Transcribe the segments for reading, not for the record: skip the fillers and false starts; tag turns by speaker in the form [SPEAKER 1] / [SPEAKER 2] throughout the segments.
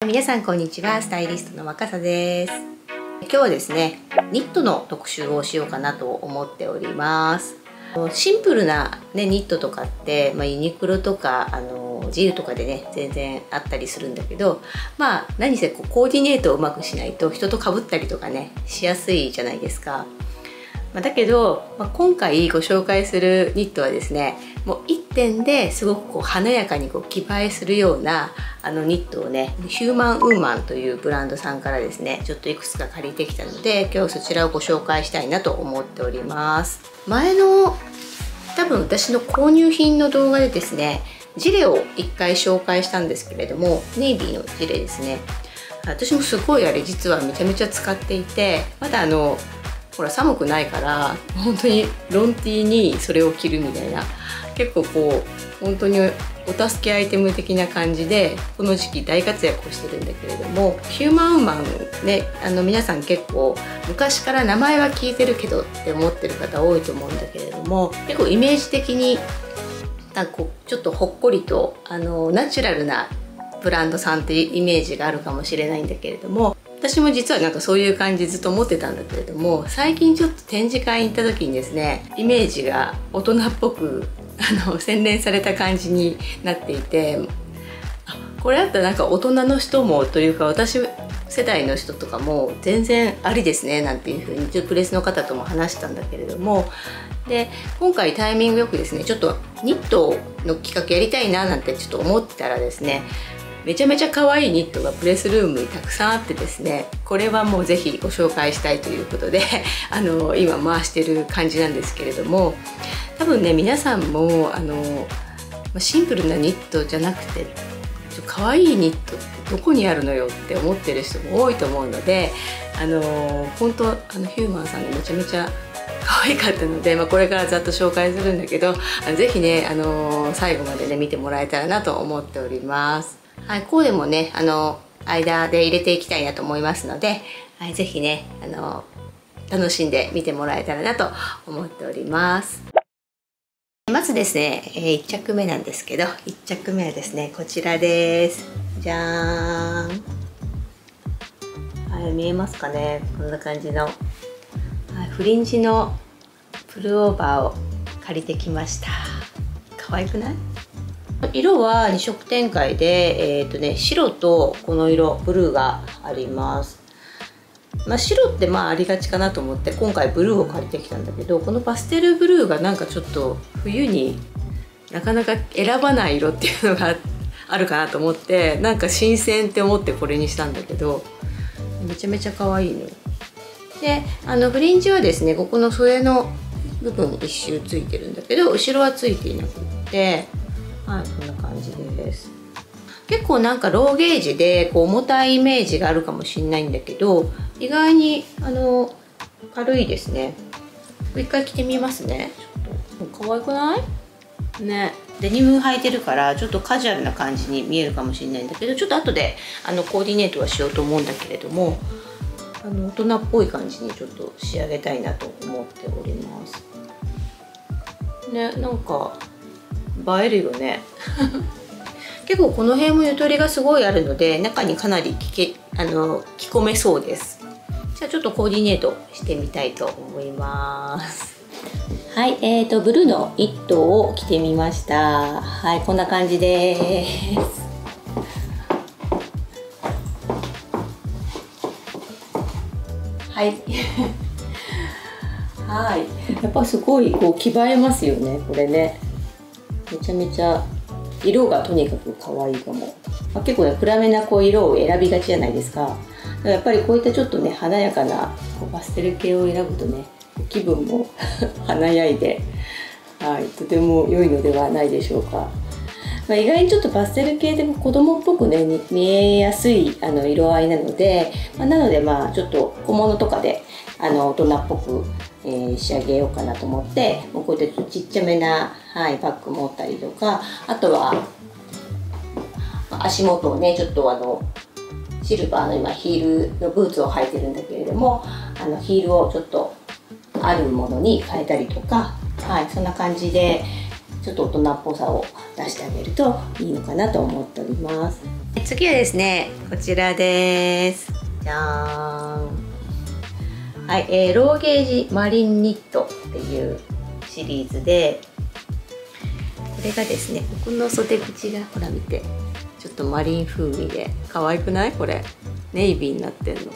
[SPEAKER 1] 皆さんこんにちは、スタイリストの若狭です。今日はですね、ニットの特集をしようかなと思っております。シンプルな、ね、ニットとかって、ユニクロとか自由とかでね全然あったりするんだけど、何せコーディネートをうまくしないと人と被ったりとかねしやすいじゃないですか。だけど、今回ご紹介するニットはですね、もう1点ですごく華やかに着映えするようなニットをね、ヒューマンウーマンというブランドさんからですねちょっといくつか借りてきたので、今日そちらをご紹介したいなと思っております。前の多分私の購入品の動画でですね、ジレを1回紹介したんですけれども、ネイビーのジレですね。私もすごいあれ実はめちゃめちゃ使っていて、まだほら寒くないから本当にロンティーにそれを着るみたいな、結構本当にお助けアイテム的な感じでこの時期大活躍をしてるんだけれども、ヒューマンウーマンね、皆さん結構昔から名前は聞いてるけどって思ってる方多いと思うんだけれども、結構イメージ的にちょっとほっこりとナチュラルなブランドさんっていうイメージがあるかもしれないんだけれども、私も実はそういう感じずっと思ってたんだけれども、最近ちょっと展示会に行った時にですね、イメージが大人っぽく洗練された感じになっていて、これだったら大人の人もというか私世代の人とかも全然ありですねなんていうふうにプレスの方とも話したんだけれども、で今回タイミングよくですね、ちょっとニットの企画やりたいななんてちょっと思ってたらですね、めちゃめちゃ可愛いニットがプレスルームにたくさんあってですね、これはもうぜひご紹介したいということで今回してる感じなんですけれども、多分ね皆さんもシンプルなニットじゃなくて可愛いニットってどこにあるのよって思ってる人も多いと思うので、本当ヒューマンさんがめちゃめちゃ可愛かったので、これからざっと紹介するんだけど、ぜひね最後までね見てもらえたらなと思っております。はい、こうでもね間で入れていきたいなと思いますので、はい、ぜひね楽しんで見てもらえたらなと思っております。まずですね、1着目なんですけど、1着目はですねこちらです。じゃーん。はい、見えますかね、こんな感じの、はい、フリンジのプルオーバーを借りてきました。可愛くない？色は2色展開で、白とこの色ブルーがあります。白ってありがちかなと思って今回ブルーを借りてきたんだけど、このパステルブルーがちょっと冬になかなか選ばない色っていうのがあるかなと思って、新鮮って思ってこれにしたんだけど、めちゃめちゃ可愛いの。でフリンジはですね、ここの袖の部分一周ついてるんだけど後ろはついていなくって、はい、こんな感じです。結構ローゲージで重たいイメージがあるかもしれないんだけど、意外に軽いですね。一回着てみますね。ちょっと可愛くないね。デニム履いてるからちょっとカジュアルな感じに見えるかもしれないんだけど、ちょっと後でコーディネートはしようと思うんだけれども、大人っぽい感じにちょっと仕上げたいなと思っておりますね。映えるよね結構この辺もゆとりがすごいあるので、中にかなり着込めそうです。じゃあちょっとコーディネートしてみたいと思います。はい、ブルーのニットを着てみました。はい、こんな感じです。はいはい、やっぱすごい着映えますよね、これね。めちゃめちゃ色がとにかく可愛いかも。結構ね暗めな色を選びがちじゃないですか。だからやっぱりこういったちょっとね華やかなパステル系を選ぶとね、気分も華やいで、はい、とても良いのではないでしょうか。意外にちょっとパステル系でも子供っぽくね見えやすい色合いなので、なのでちょっと小物とかで大人っぽく、仕上げようかなと思って、こういったちっちゃめな、はい、バッグ持ったりとか、あとは足元をねちょっとシルバーの今ヒールのブーツを履いてるんだけれども、ヒールをちょっとあるものに変えたりとか、はい、そんな感じでちちょっと大人っぽさを出してあげるといいのかなと思っております。次はですね、こちらです。じゃーん。はい、ローゲージマリンニットっていうシリーズで、これがですね、ここの袖口がほら見て、ちょっとマリン風味で可愛くない？これネイビーになってんの。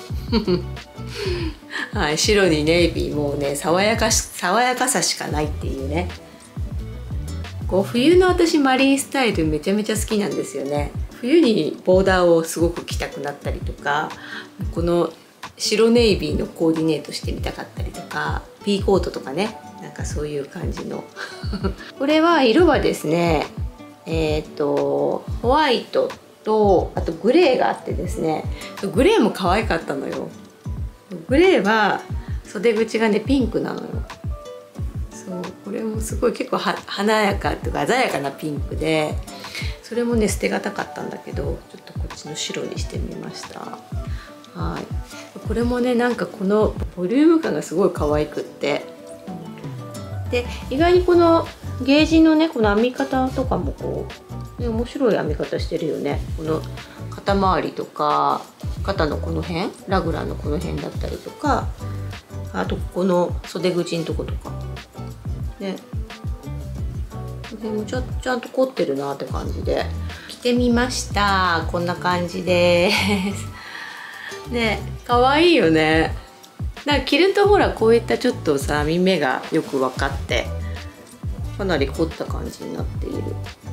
[SPEAKER 1] はい、白にネイビー、もうね爽やかさしかないっていうね。こう冬の私マリンスタイルめちゃめちゃ好きなんですよね。冬にボーダーをすごく着たくなったりとか、この白ネイビーのコーディネートしてみたかったりとか、ピーコートとかね、なんかそういう感じのこれは色はですね、ホワイトとあとグレーがあってですね、グレーも可愛かったのよ。グレーは袖口がねピンクなのよ。そう、これもすごい結構華やかとか鮮やかなピンクで、それもね捨てがたかったんだけど、ちょっとこっちの白にしてみました。はい、これもねなんかこのボリューム感がすごい可愛くって、で意外にこのゲージのねこの編み方とかもこう、ね、面白い編み方してるよね。この肩周りとか肩のこの辺、ラグランのこの辺だったりとか、あとここの袖口のとことかね、でもちゃんと凝ってるなって感じで着てみました。こんな感じですね。可愛いよね。なんか着るとほらこういったちょっとさ編み目がよく分かってかなり凝った感じになっている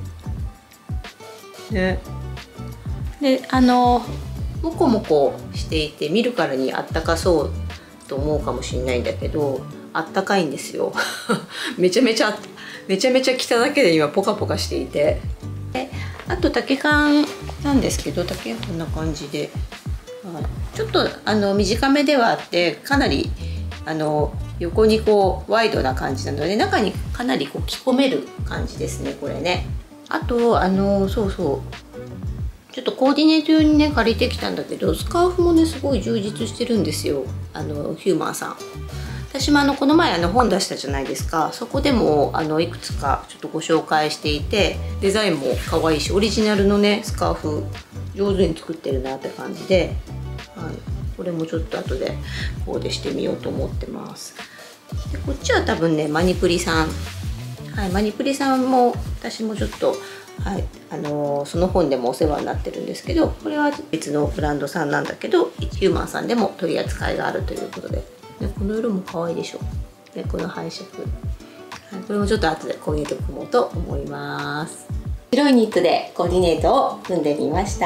[SPEAKER 1] ね。でモコモコしていて見るからにあったかそうと思うかもしれないんだけど、あったかいんですよ。めちゃめちゃ着ただけで今ポカポカしていて、であと丈感なんですけど、丈こんな感じで、ちょっと短めではあってかなり横にこうワイドな感じなので、中にかなりこう着込める感じですねこれね。あとそうちょっとコーディネート用にね借りてきたんだけど、スカーフもねすごい充実してるんですよ、ヒューマンさん。私もこの前本出したじゃないですか。そこでもいくつかちょっとご紹介していて、デザインも可愛いし、オリジナルのねスカーフ上手に作ってるなって感じで、はい、これもちょっと後でコーデしてみようと思ってます。でこっちは多分ねマニプリさん、はい、マニプリさんも私もちょっと、はい、その本でもお世話になってるんですけど、これは別のブランドさんなんだけど、ヒューマンさんでも取り扱いがあるということで、ね、この色も可愛いでしょ、ね、この配色、はい、これもちょっと後でコーディネート組もうと思います。白いニットでコーディネートを組んでみました。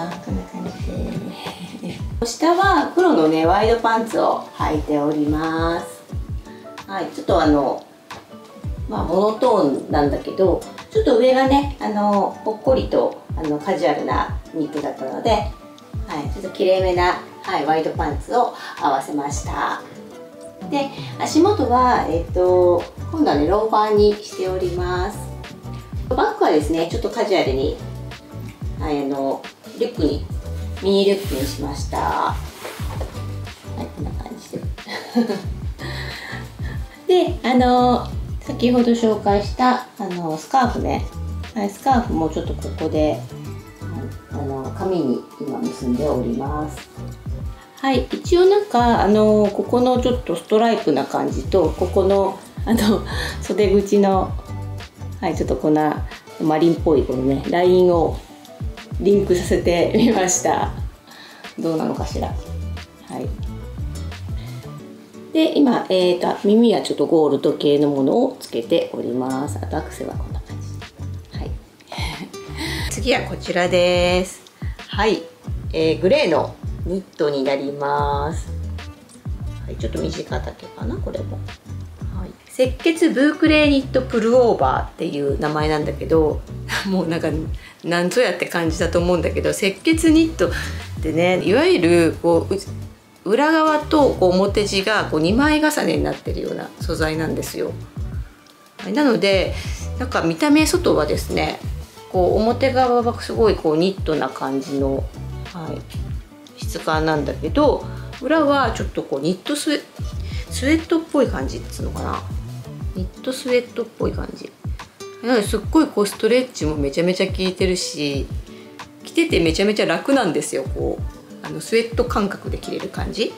[SPEAKER 1] こんな感じで下は黒のねワイドパンツを履いております。はい、ちょっとモノトーンなんだけど、ちょっと上がねぽっこりとカジュアルなニットだったので、はい、ちょっときれいめな、はい、ワイドパンツを合わせました。で足元は今度はねローファーにしております。バッグはですねちょっとカジュアルに、はい、リュックにミニリュックにしました。はい、こんな感じでで先ほど紹介したスカーフね、はい、スカーフもちょっとここで髪に今結んでおります。はい、一応なんかここのちょっとストライプな感じと、ここの袖口の、はい、ちょっとこんなマリンっぽいこのねラインをリンクさせてみました。どうなのかしら。はい。で今、耳はちょっとゴールド系のものをつけております。あとアクセはこんな感じ。はい。次はこちらです。はい、グレーのニットになります。はい、ちょっと短丈かなこれも。はい、赤血ブークレーニットプルオーバーっていう名前なんだけど、もうなんかなんぞやって感じだと思うんだけど、赤血ニットってね、いわゆるこう裏側とこう表地がこう2枚重ねになってるような素材なんですよ。なのでなんか見た目外はですね、こう表側はすごいこうニットな感じの、はい、質感なんだけど、裏はちょっとこうニットスウェットっぽい感じっつうのかな、ニットスウェットっぽい感じすっごいこうストレッチもめちゃめちゃ効いてるし、着ててめちゃめちゃ楽なんですよ。こうスウェット感覚で着れる感じ。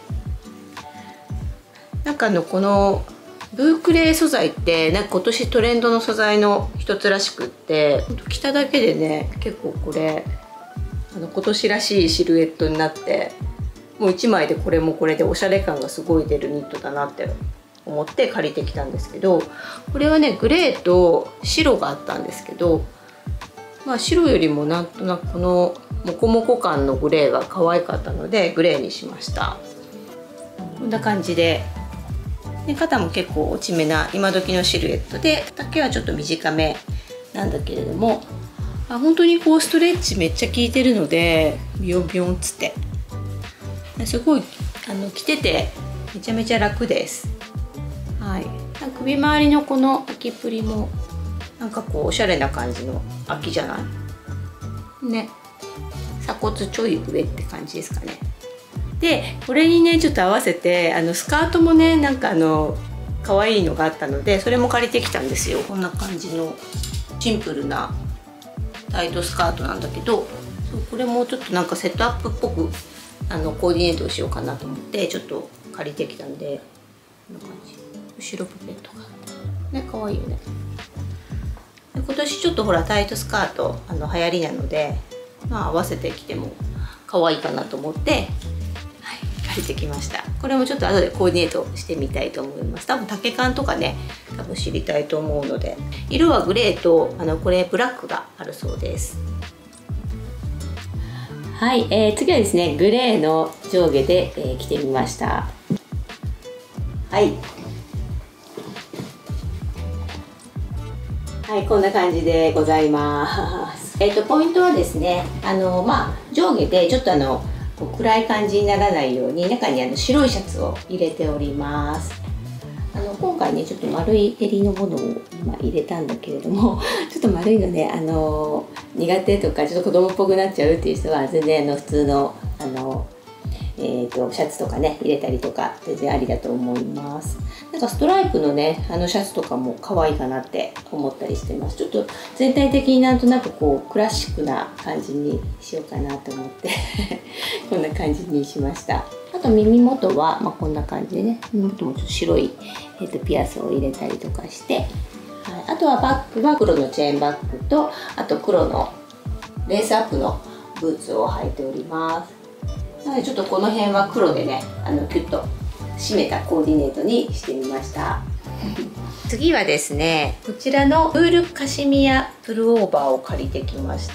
[SPEAKER 1] なんかこのブークレー素材ってなんか今年トレンドの素材の一つらしくって、着ただけでね結構これ今年らしいシルエットになって、もう1枚でこれもこれでおしゃれ感がすごい出るニットだなって思って借りてきたんですけど、これはねグレーと白があったんですけど、まあ白よりもなんとなくこのモコモコ感のグレーが可愛かったのでグレーにしました。こんな感じで、肩も結構落ち目な今時のシルエットで、丈はちょっと短めなんだけれども、本当にこうストレッチめっちゃ効いてるので、ビヨンビヨンっつってすごい着ててめちゃめちゃ楽です。はい、首周りのこの開きっぷりもなんかこうおしゃれな感じの開きじゃないね。鎖骨ちょい上って感じですかね。でこれにねちょっと合わせてスカートもねなんか可愛いのがあったので、それも借りてきたんですよ。こんな感じのシンプルなタイトスカートなんだけど、これもちょっとなんかセットアップっぽくコーディネートをしようかなと思ってちょっと借りてきたんで、こんな感じ。後ろポケットがね可愛いよね。で今年ちょっとほらタイトスカート流行りなので、まあ合わせてきても可愛いかなと思って、借りてきました。これもちょっと後でコーディネートしてみたいと思います。多分丈感とかね多分知りたいと思うので、色はグレーとこれブラックがあるそうです。はい、次はですねグレーの上下で、着てみました。はいはい、こんな感じでございます。ポイントはですね上下でちょっと暗い感じにならないように中に白いシャツを入れております。今回ねちょっと丸い襟のものを今入れたんだけれども、ちょっと丸いのね苦手とかちょっと子供っぽくなっちゃうっていう人は全然普通のシャツとかね入れたりとか全然ありだと思います。なんかストライプのねシャツとかも可愛いかなって思ったりしてます。ちょっと全体的になんとなくこうクラシックな感じにしようかなと思ってこんな感じにしました。あと耳元は、こんな感じでね、耳元もちょっと白い、ピアスを入れたりとかして、はい、あとはバッグは黒のチェーンバッグと、あと黒のレースアップのブーツを履いております。なのでちょっとこの辺は黒でねキュッと締めたコーディネートにしてみました次はですねこちらのウールカシミヤプルオーバーを借りてきました。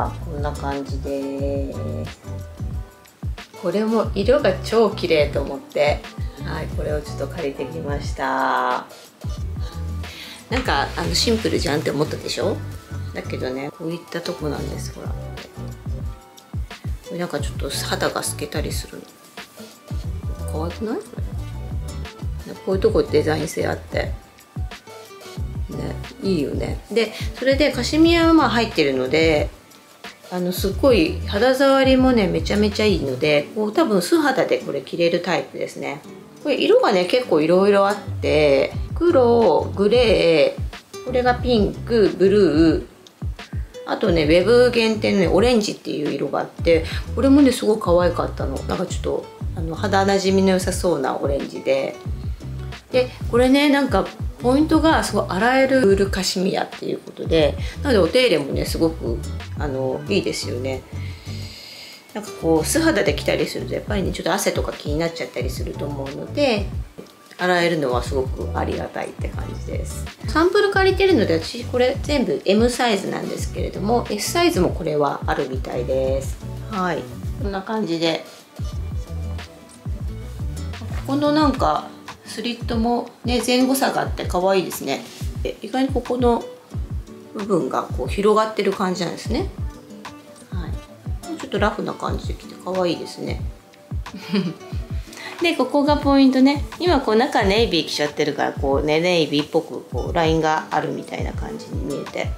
[SPEAKER 1] こんな感じです。これも色が超綺麗と思って、はい、これをちょっと借りてきました。なんかシンプルじゃんって思ったでしょ。だけどねこういったとこなんです。ほらこれなんかちょっと肌が透けたりするの可愛くない？これこういうとこデザイン性あってねいいよね。でそれでカシミヤは入ってるのですっごい肌触りもねめちゃめちゃいいので、こう多分素肌でこれ着れるタイプですね。これ色がね結構いろいろあって、黒、グレー、これがピンク、ブルー、あとねウェブ限定のねオレンジっていう色があって、これもねすごい可愛かったの。なんかちょっと肌なじみの良さそうなオレンジで、これねなんかポイントがすごい洗えるウールカシミヤっていうことで、なのでお手入れもねすごくいいですよね。なんかこう素肌で着たりするとやっぱりねちょっと汗とか気になっちゃったりすると思うので、洗えるのはすごくありがたいって感じです。サンプル借りてるので私これ全部 M サイズなんですけれども S サイズもこれはあるみたいです。はい、こんな感じでこのなんかスリットもね前後差があって可愛いですね。意外にここの部分がこう広がってる感じなんですね。はい、ちょっとラフな感じで着て可愛いですね。でここがポイントね。今こう中ネイビー着ちゃってるからこうねネイビーっぽくこうラインがあるみたいな感じに見えて、はい、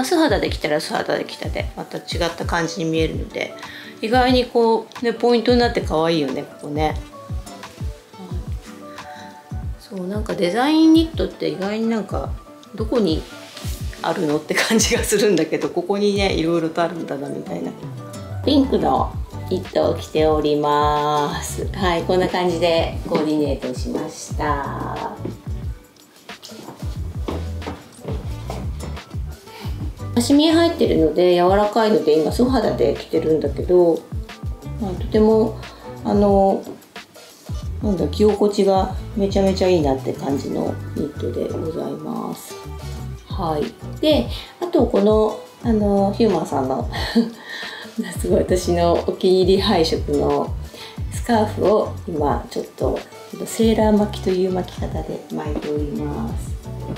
[SPEAKER 1] 素肌で着たら素肌で着たでまた違った感じに見えるので、意外にこうねポイントになって可愛いよねここね。そそうなんかデザインニットって意外になんかどこにあるのって感じがするんだけど、ここにねいろいろとあるんだなみたいな。ピンクのニットを着ております。はい、こんな感じでコーディネートしました。足見え入ってるので柔らかいので今素肌で着てるんだけど、とてもなんだ着心地がめちゃめちゃいいなって感じのニットでございます。はい、であとこのヒューマンさんのすごい私のお気に入り配色のスカーフを今ちょっとセーラー巻きという巻き方で巻いております。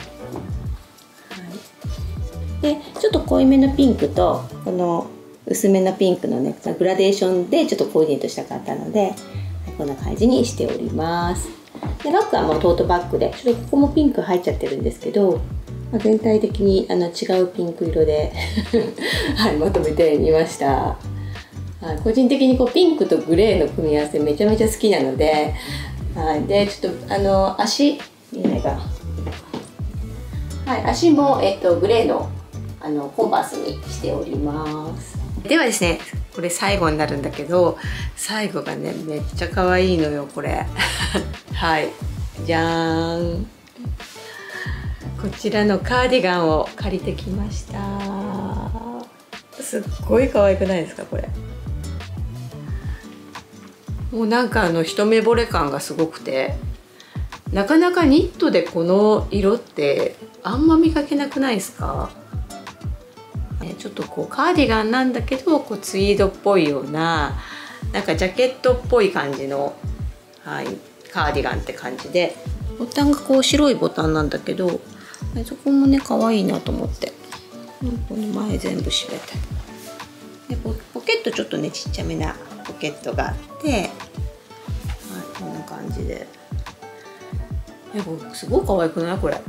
[SPEAKER 1] でちょっと濃いめのピンクとこの薄めのピンクのねグラデーションでちょっとコーディネートしたかったのでこんな感じにしております。でバッグはもうトートバッグでちょっとここもピンク入っちゃってるんですけど、全体的に違うピンク色ではい、まとめてみました。個人的にピンクとグレーの組み合わせめちゃめちゃ好きなので、でちょっと足見えないかな、はい、足も、グレーのコンバースにしております。ではですね、これ最後になるんだけど、最後がねめっちゃ可愛いのよこれはい、じゃーん、こちらのカーディガンを借りてきました。すっごい可愛くないですかこれ。もうなんか一目惚れ感がすごくて、なかなかニットでこの色ってあんま見かけなくないですか。ちょっとカーディガンなんだけどツイードっぽいような、なんかジャケットっぽい感じの、はい、カーディガンって感じで、ボタンが白いボタンなんだけど、そこもね可愛いなと思って、この前全部閉めて、でポケットちょっとねちっちゃめなポケットがあって、はい、こんな感じで、すごい可愛くないこれ。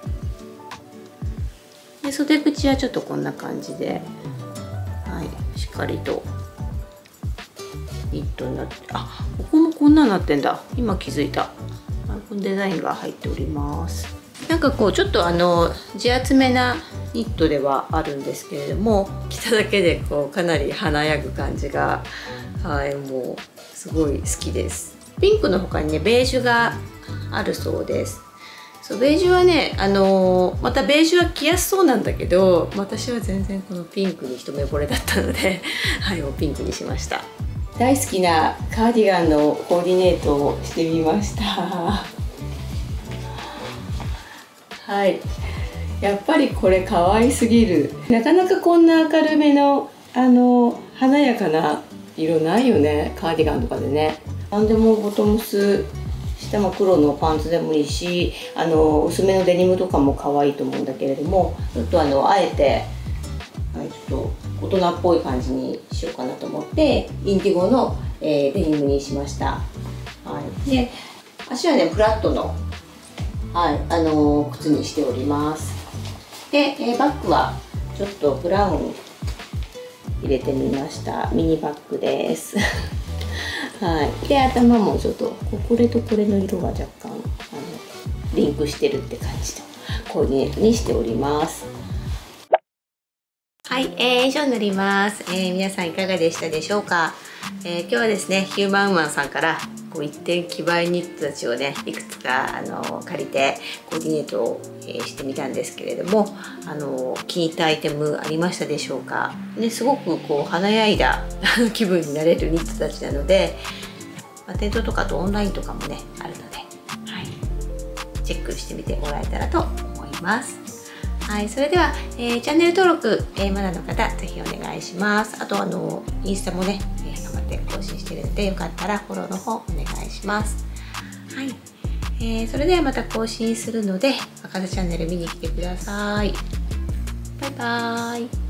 [SPEAKER 1] で袖口はちょっとこんな感じで、はい、しっかりとニットになって、ここもこんなになってんだ、今気づいた。このデザインが入っております。なんかちょっと地厚めなニットではあるんですけれども、着ただけでかなり華やぐ感じが、はい、もうすごい好きです。ピンクの他にねベージュがあるそうです。ベージュはね、またベージュは着やすそうなんだけど、私は全然このピンクに一目惚れだったのではい、もうピンクにしました。大好きなカーディガンのコーディネートをしてみましたはい、やっぱりこれ可愛すぎる。なかなかこんな明るめの華やかな色ないよね、カーディガンとかでね。なんでもボトムス下も黒のパンツでもいいし、薄めのデニムとかも可愛いと思うんだけれども、ちょっとあえて、はい、ちょっと大人っぽい感じにしようかなと思ってインディゴの、デニムにしました。はい、で足はねフラットの、はい、靴にしております。で、バッグはちょっとブラウン入れてみました。ミニバッグですはい、で頭もちょっとこれとこれの色が若干リンクしてるって感じのコーディネートにしております。はい、以上になります。皆さんいかがでしたでしょうか。今日はですねヒューマンウーマンさんから一点基盤ニットたちをねいくつか借りてコーディネートを、してみたんですけれども、気に入ったアイテムありましたでしょうか。ね、すごく華やいだ気分になれるニットたちなので、店頭とかとオンラインとかもねあるので、はい、チェックしてみてもらえたらと思います。はい、それでは、チャンネル登録、まだの方ぜひお願いします。あとインスタもね、頑張って更新してるのでよかったらフォローの方お願いします。はい、それではまた更新するので若狭チャンネル見に来てください。バイバーイ。